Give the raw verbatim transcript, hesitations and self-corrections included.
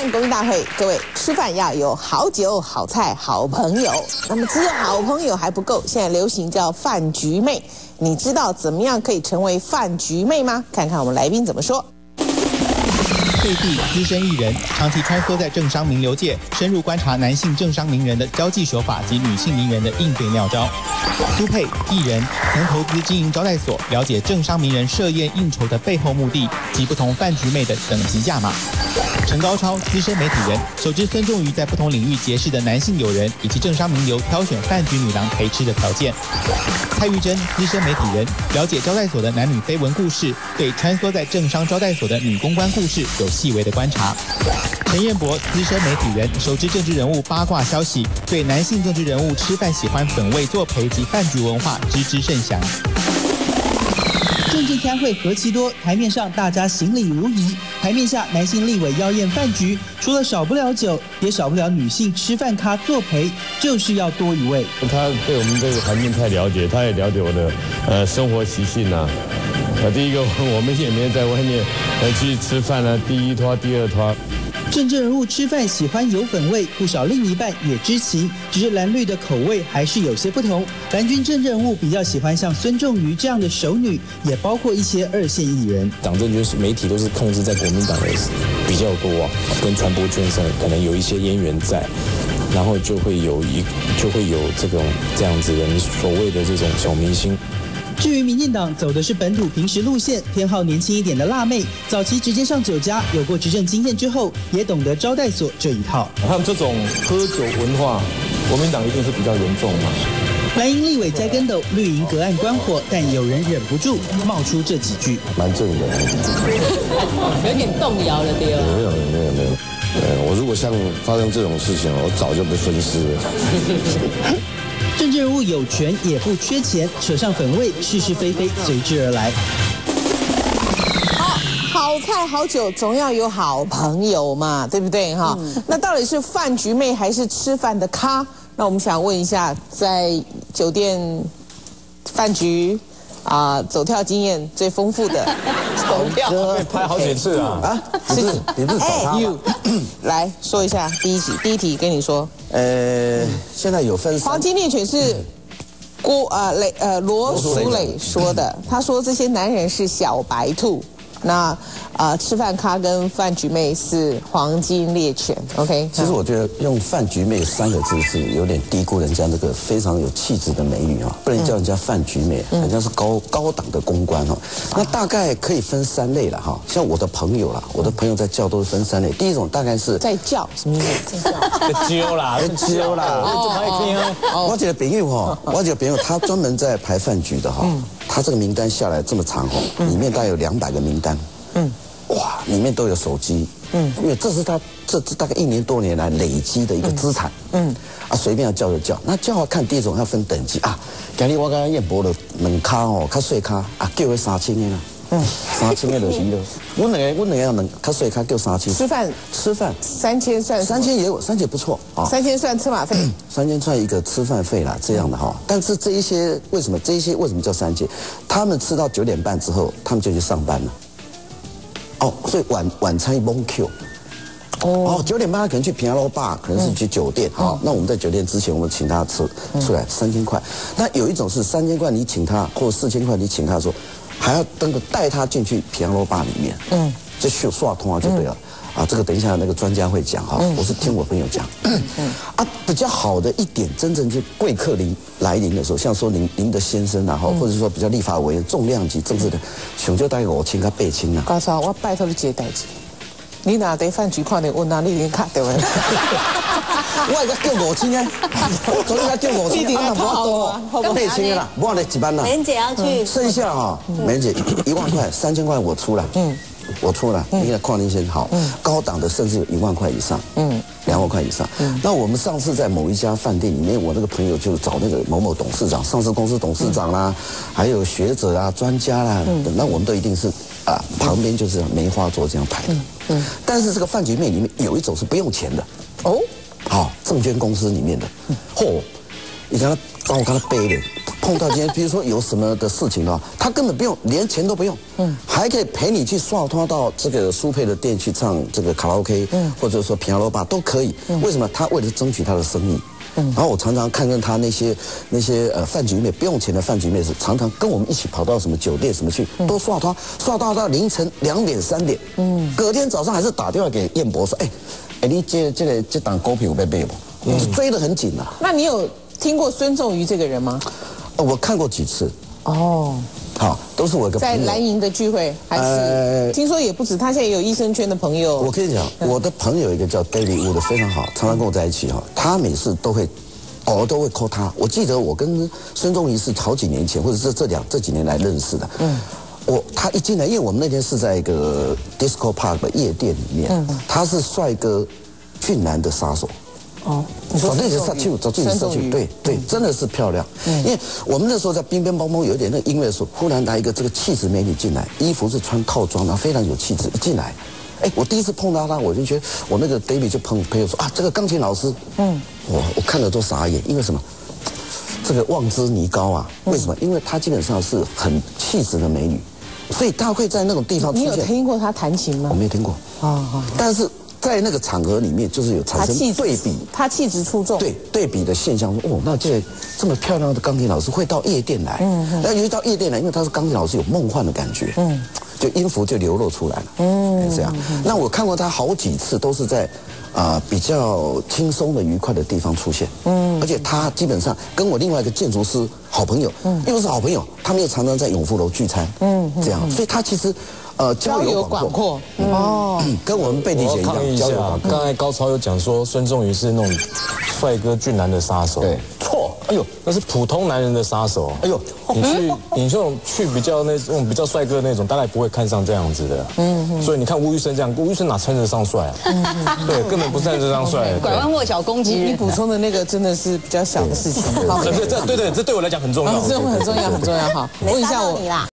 天国民大会，各位吃饭要有好酒、好菜、好朋友。那么只有好朋友还不够，现在流行叫饭局妹。你知道怎么样可以成为饭局妹吗？看看我们来宾怎么说。 佩蒂，资深艺人，长期穿梭在政商名流界，深入观察男性政商名人的交际手法及女性名人的应对妙招。苏佩，艺人，曾投资经营招待所，了解政商名人设宴应酬的背后目的及不同饭局妹的等级价码。陈高超，资深媒体人，熟知孙仲瑜在不同领域结识的男性友人以及政商名流挑选饭局女郎陪吃的条件。蔡玉珍，资深媒体人，了解招待所的男女绯闻故事，对穿梭在政商招待所的女公关故事有细微的观察。陈彦博，资深媒体人，熟知政治人物八卦消息，对男性政治人物吃饭喜欢本位作陪及饭局文化知之甚详。 政治开会何其多，台面上大家行礼如仪，台面下男性立委妖艳饭局，除了少不了酒，也少不了女性吃饭咖作陪，就是要多一位。 他对我们这个环境太了解，他也了解我的呃生活习性啊。呃，第一个我们也没有在外面呃去吃饭啊，第一拖第二拖。 政治人物吃饭喜欢有粉味，不少另一半也知情，只是蓝绿的口味还是有些不同。蓝军政治人物比较喜欢像孙仲瑜这样的熟女，也包括一些二线艺人。 党政军媒体都是控制在国民党的比较多啊，跟传播圈上可能有一些渊源在，然后就会有一就会有这种这样子的所谓的这种小明星。 至于民进党走的是本土平时路线，偏好年轻一点的辣妹，早期直接上酒家，有过执政经验之后，也懂得招待所这一套。 他们这种喝酒文化，国民党一定是比较严重嘛。 蓝营立委栽跟斗，绿营隔岸观火，但有人忍不住冒出这几句， 蛮正的， 有点动摇了，对吧？ 没有没有没有，呃，我如果像发生这种事情，我早就被分尸了。 政治人物有权也不缺钱，扯上粉味，是是非非随之而来。 好，好菜好酒总要有好朋友嘛，对不对哈？嗯、那到底是饭局妹还是吃饭的咖？那我们想问一下，在酒店饭局啊、呃、走跳经验最丰富的走跳被拍好几次啊啊！ 是你不是找他吗？ 来说一下第一题，第一题跟你说。 呃，现在有分黄金猎犬是郭呃磊呃罗淑蕾说的，他说这些男人是小白兔，那呃吃饭咖跟饭局妹是黄金猎犬 ，OK？ 其实我觉得用饭局妹三个字是有点低估人家那个非常有气质的美女啊，不能叫人家饭局妹，人家是高高档的公关哦。那大概可以分三类了哈，像我的朋友啦，我的朋友在叫都是分三类，第一种大概是在叫什么意思？在叫？ 在揪啦， 在揪啦。我几个朋友哈，我几个朋友他专门在排饭局的哈，他这个名单下来这么长哦，里面大概有两百个名单。嗯，哇，里面都有手机，嗯，因为这是他这这大概一年多年来累积的一个资产，嗯，啊，随便要叫就叫，那叫要看第一种要分等级啊，今日我跟彦博的两卡哦，较细卡啊，叫个三千的啦，嗯，三千的就行了，我两个我两个两较细卡叫三千， 吃饭吃饭三千算三千也有三千不错啊， 三千算车马费， 三千算一个吃饭费啦，这样的哈，但是这一些为什么这一些为什么叫三千？他们吃到九点半之后，他们就去上班了。哦，所以晚晚餐一蒙 Q， 哦，九点半他可能去平安楼吧，可能是去酒店。好、嗯，那我们在酒店之前，我们请他吃出来三千块。那有一种是三千块，你请他，或者四千块你请他的时候，还要登个带他进去平安楼吧里面。嗯，这秀刷通啊就对了。嗯啊，这个等一下那个专家会讲哈，我是听我朋友讲。嗯啊，比较好的一点，真正就贵客临来临的时候，像说您您的先生啊，哈，或者说比较立法委员、重量级政治的，熊就大概五千到八千啊。 高超，我拜托你一个代志，你哪在饭局看到我哪里连卡对不？ 我个叫五千啊，我昨天叫五千，啊，那不多，跟八千啦，不来几班啦。 梅姐要去， 剩下哈，梅姐一万块、三千块我出了。嗯。我出了，你看邝林先好，高档的甚至有一万块以上，嗯，两万块以上。那我们上次在某一家饭店里面，我那个朋友就找那个某某董事长、上市公司董事长啦，还有学者啊、专家啦，那我们都一定是啊，旁边就是梅花座这样排的。嗯，但是这个饭局妹里面有一种是不用钱的，哦，好，证券公司里面的，嚯，你看他，让我看他背脸， 碰到今天，比如说有什么的事情的话，他根本不用，连钱都不用，嗯，还可以陪你去刷他到这个苏佩的店去唱这个卡拉 OK， 嗯，或者说平安罗吧都可以。为什么？他为了争取他的生意。然后我常常看见他那些那些呃饭局妹不用钱的饭局妹是常常跟我们一起跑到什么酒店什么去，都刷他刷到到凌晨两点三点，嗯，隔天早上还是打电话给燕博说，哎，哎你这这个这档股票有被背不？就追得很紧啊。 那你有听过孙仲瑜这个人吗？ 呃，我看过几次。哦。好，都是我一个朋友。 在蓝营的聚会，还是、呃、听说也不止，他现在也有医生圈的朋友。 我跟你讲，我的朋友一个叫 David Wu 的非常好，常常跟我在一起哈。他每次都会，偶尔都会 call 他。我记得我跟孙仲瑜是好几年前，或者是这两这几年来认识的。嗯。我他一进来，因为我们那天是在一个 Disco Park 的夜店里面，嗯、他是帅哥俊男的杀手。哦，走自己的上去，走自己的上去，对对，真的是漂亮。因为我们那时候在乒乒乓乓有一点那个音乐的时候，忽然来一个这个气质美女进来，衣服是穿套装，然后非常有气质。一进来，哎，我第一次碰到她，我就觉得我那个 David 就朋朋友说啊，这个钢琴老师，嗯，我我看了都傻眼，因为什么？这个望之弥高啊，为什么？因为她基本上是很气质的美女，所以她会在那种地方出现。 你有听过她弹琴吗？ 我没有听过。啊，但是。在那个场合里面，就是有产生对比， 他气质出众， 对对比的现象。哦，那这这么漂亮的钢琴老师会到夜店来，嗯，那由于到夜店来，因为他是钢琴老师，有梦幻的感觉，嗯，就音符就流露出来了，嗯，这样。那我看过他好几次，都是在啊、呃、比较轻松的、愉快的地方出现，嗯，而且他基本上跟我另外一个建筑师好朋友，嗯，又是好朋友，他们又常常在永福楼聚餐，嗯，这样，所以他其实。呃，交友广阔哦，跟我们贝蒂姐一样，交友广阔。 刚才高超有讲说孙仲瑜是那种帅哥俊男的杀手， 对， 错，哎呦，那是普通男人的杀手，哎呦，你去你这种去比较那种比较帅哥那种，大概不会看上这样子的，嗯，所以你看吴宇森这样，吴宇森哪称得上帅啊？对，根本不称得上帅。 拐弯抹角攻击人， 你补充的那个真的是比较小的事情， 这这对对，这对我来讲很重要， 这很重要很重要哈。 问一下我。